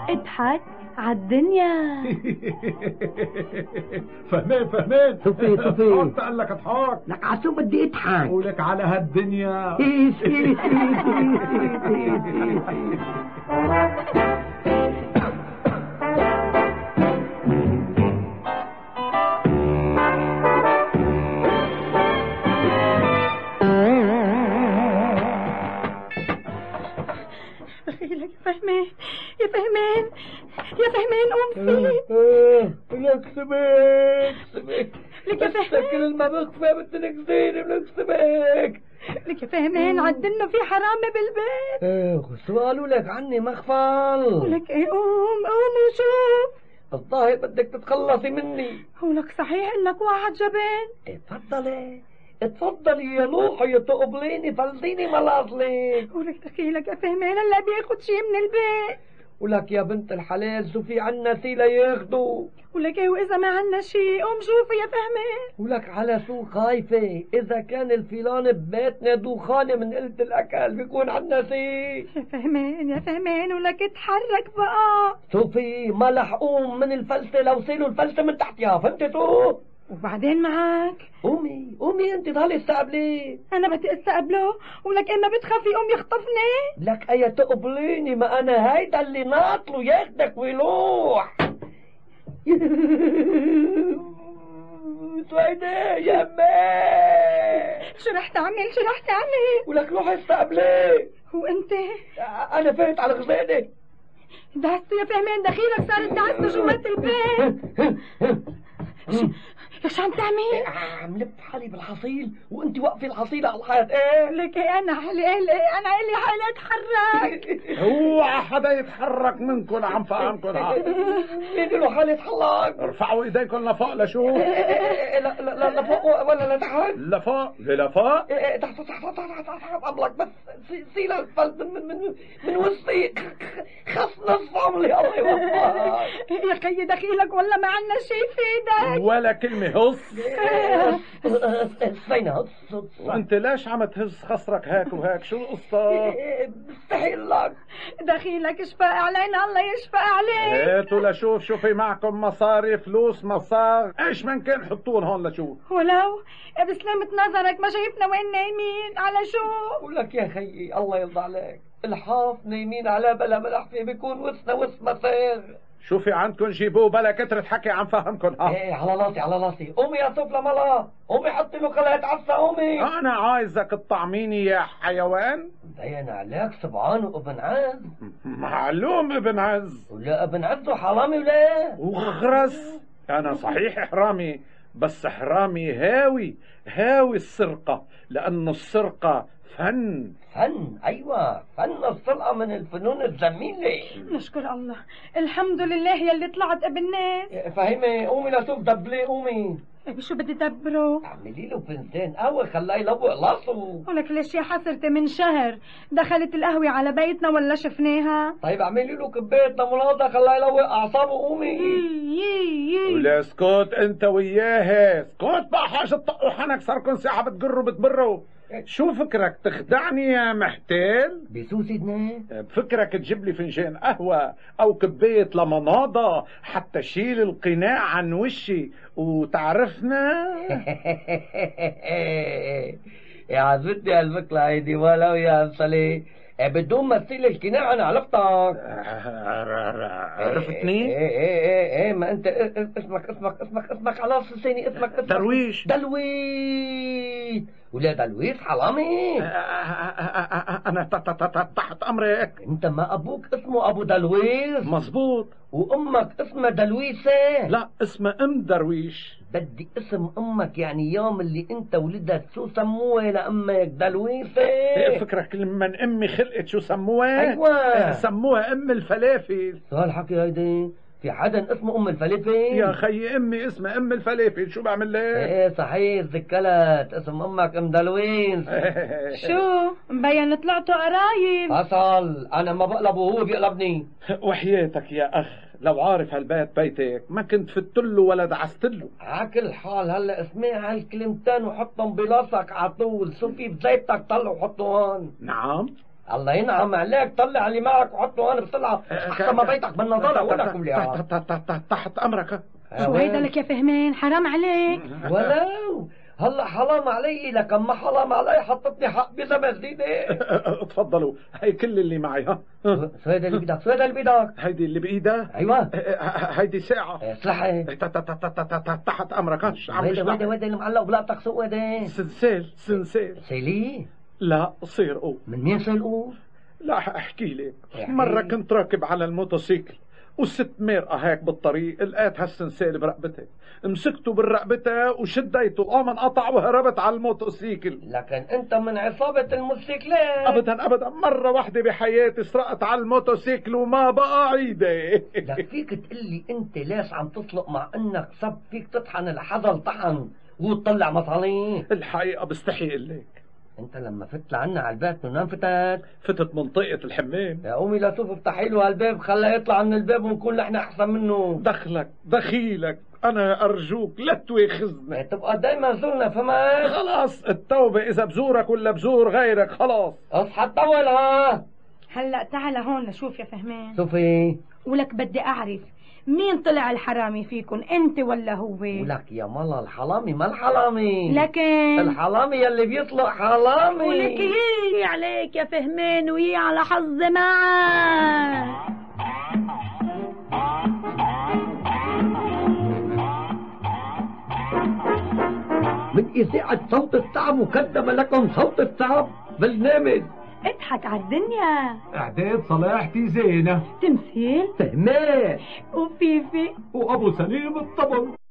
اضحك عالدنيا. فهمان صوفي اضحك قال لك اضحك لك عسو بدي اضحك ولك على هالدنيا. يا فهمان قوم لك سبك لك يا فهمان كل ما بخفى بدي نكسيني لك سبك لك يا فهمان عدلنا في حرامي بالبيت. سؤالوا لك عني مخفل. ولك ايه قوم وشوف. الظاهر بدك تتخلصي مني. ولك صحيح انك واحد جبان. اتفضلي يا لوحي تقبليني فلديني ملاصلي. ولك دخيلك يا فهمان هلا بياخد شي من البيت. ولك يا بنت الحلال شو في عنا سي لياخدوا. ولك ايه واذا ما عنا شي قوم شوفي يا فهمان. ولك على شو خايفة؟ اذا كان الفيلان ببيتنا دوخانة من قلة الاكل بيكون عنا سي. يا فهمان ولك اتحرك بقى. شوفي ما رح قوم من الفلسة لو سيلوا الفلسة من تحتها فهمتي شو؟ وبعدين معك. قومي انت ضلي استقبليه. انا بدي استقبله. ولك اما بتخافي قوم يخطفني. لك ايا تقبليني ما انا هيدا اللي ناطله ياخدك ويروح. سويدة يا امي شو رح تعمل ولك روح استقبليه. وانت؟ انا فايت على غزالة. دعسته يا فهمان دخيلك صارت دعسته جوات البيت. ليش عم تعمل؟ عم لف حالي بالحصيل وانت واقفه الحصيله على الحيط. ايه لك انا الي حالي اتحرك. اوعى حدا يتحرك منكم عم فهمكم. مين له حالي يتحرك؟ ارفعوا ايديكم لفوق لشوف. لا لفوق ولا لتحت؟ لفوق تحت قبلك بس سيل الفلد من وسطي خص نص عمري. الله يوفقك يا خيي دخيلك والله ما عنا شي في ايدك ولا كلمة. هص فينا وانت ليش عم تهز خصرك هيك وهيك؟ شو القصة؟ بستحيل لك دخيلك اشفق علينا الله يشفق عليك. هاتوا لشوف شو في معكم مصاري فلوس مصار ايش من كان حطون هون لشوف. ولو بسلامة نظرك ما شايفنا وين نايمين على شو؟ ولك يا خيي الله يرضى عليك الحاف نايمين على بلا ملحفة بيكون وسنا وس مصير. شو في عندكم جيبوه بلا كترة حكي عم فهمكم. ايه على راسي قومي يا سفلى ملا قومي حطي له خلقة عفة قومي. انا عايزك تطعميني يا حيوان. مبين عليك سبعان وابن عز. معلوم ابن عز. ولا ابن عز وحرامي ولا وخرس. انا صحيح حرامي بس حرامي هاوي السرقة لأنه السرقة فن. أيوة فن السرقة من الفنون الجميلة. نشكر الله الحمد لله يلي طلعت ابن ناس. فهمي قومي لشوف دبلي قومي. شو بدي دبره؟ اعملي له فنجان قهوة خلاه يلوق راسه. ولك ليش يا حسرتي من شهر دخلت القهوة على بيتنا ولا شفناها؟ طيب اعملي له كباية ليموناده خلاه يلوق اعصابه قومي. ولا اسكت انت وياها اسكت بقى حاجة تطقوا حنك صاركن ساعة بتقروا بتبروا. شو فكرك تخدعني يا محتال؟ بسو سيدنا بفكرك تجيب لي فنجان قهوة او كباية لمناضة حتى شيل القناع عن وشي وتعرفنا. يا عزبتي هالفكرة هيدي ولو يا صلي بدون ما تسيل القناع انا عرفتك. عرفتني؟ ايه ما انت اسمك على لساني اسمك درويش. ولا دلويس حرامي. انا تحت امرك. انت ما ابوك اسمه ابو دلويس؟ مزبوط. وامك اسمها دلويسة؟ لا اسمها ام درويش. بدي اسم امك يعني يوم اللي انت ولدت شو سموها لامك دلويسة؟ فكرك من امي خلقت شو سموها؟ ايوه سموها ام الفلافل. شو هالحكي هيدي؟ في حدا اسمه ام الفلافل؟ يا خيي امي اسمها ام الفلافل شو بعمل لك؟ ايه صحيح ذكلت اسم امك ام دلويس. شو مبين طلعتوا قرايب. حصل انا ما بقلبه وهو بيقلبني. وحياتك يا اخ لو عارف هالبيت بيتك ما كنت فتله ولا دعستله. عكل حال هلا اسمع هالكلمتين وحطهم بلاصك عطول. شو في بزيتك طلع وحطه هون. نعم الله ينعم عليك، طلع اللي معك وحطه هون بسرعة أحسن ما بيتك بالنظارة ولكم لي. تحت أمرك. شو هيدا لك يا فهمان؟ حرام عليك. ولو هلا حرام علي، لكن ما حرام علي حطتني حق بزمة جديدة. تفضلوا، هي كل اللي معي. ها شو هيدا اللي بدك؟ شو هيدا اللي بدك؟ هيدي اللي بإيدها. أيوة هيدي ساعة. اسلحة. تحت أمرك. ويدا اللي معلق بلابتك سوق ويدا. سنسيل. سيلي؟ لا سرقوا. من مين سرقوا؟ لا احكي لك. مرة كنت راكب على الموتوسيكل وست مرقة هيك بالطريق، لقيت هالسنسيل برقبتها، مسكته بالرقبتها وشديته، قام انقطع وهربت على الموتوسيكل. لكن انت من عصابة الموتوسيكلات. ابدا مرة واحدة بحياتي سرقت على الموتوسيكل وما بقى عيدة. لك فيك تقلي انت ليش عم تطلق مع انك صب فيك تطحن الحذر طحن وتطلع مصاري؟ الحقيقة بستحي لك. انت لما فت لعنا على البيت من وين فتت منطقة الحمام. يا امي لا شوف افتحي له هالباب خليه يطلع من الباب ونكون نحن احسن منه. دخيلك انا ارجوك لا تواخذنا. تبقى دايما زورنا فهمت؟ خلاص التوبة اذا بزورك ولا بزور غيرك خلاص. اصحى طول ها. هلا تعال هون لشوف يا فهمان. شوفي ولك بدي اعرف مين طلع الحرامي فيكن، انت ولا هو؟ ولك يا مالا الحرامي ما الحرامي، لكن الحرامي يلي بيطلق حرامي. ولك يي عليك يا فهمان ويي على حظ معك. من إذاعة صوت الشعب وقدم لكم صوت الشعب برنامج اضحك على الدنيا. اعداد صلاح تيزينة، تمثيل فهمان وفيفي وابو سليم الطبل.